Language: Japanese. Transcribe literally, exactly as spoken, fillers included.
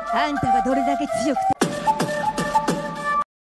あんたがどれだけ強くて